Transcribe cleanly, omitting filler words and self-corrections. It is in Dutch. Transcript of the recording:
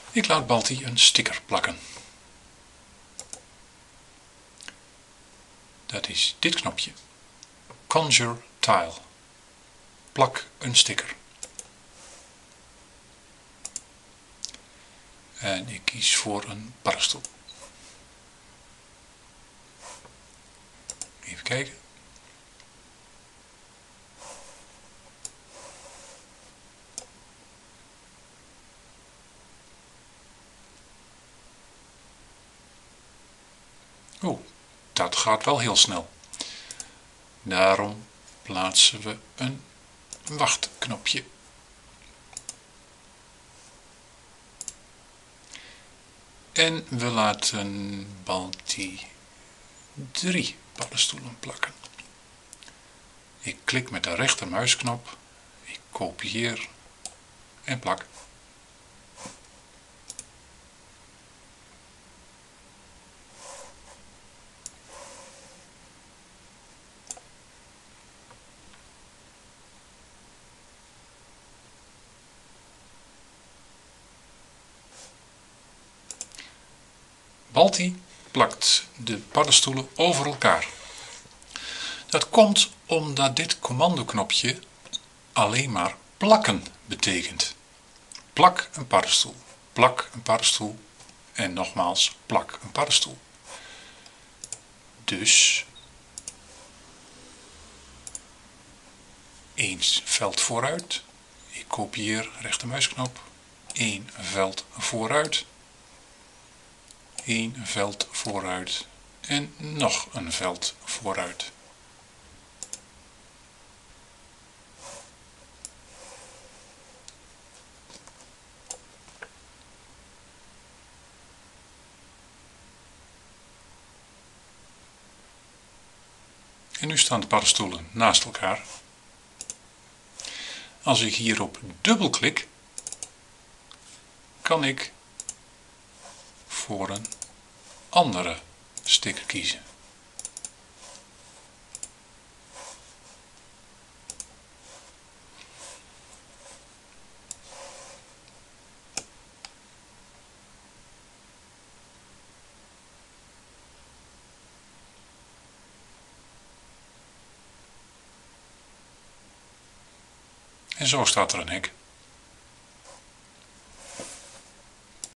Ik laat Balti een sticker plakken. Dat is dit knopje. Conjure Tile. Plak een sticker. En ik kies voor een paddenstoel. Even kijken. Oh, dat gaat wel heel snel. Daarom plaatsen we een wachtknopje. En we laten Balti 3 paddenstoelen plakken. Ik klik met de rechtermuisknop, ik kopieer en plak. Balti plakt de paddenstoelen over elkaar. Dat komt omdat dit commandoknopje alleen maar plakken betekent. Plak een paddenstoel, plak een paddenstoel en nogmaals plak een paddenstoel. Dus 1 veld vooruit, ik kopieer rechtermuisknop, 1 veld vooruit, 1 veld vooruit en nog een veld vooruit. En nu staan de paddenstoelen naast elkaar. Als ik hierop dubbelklik, kan ik voor een andere sticker kiezen. En zo staat er een hek.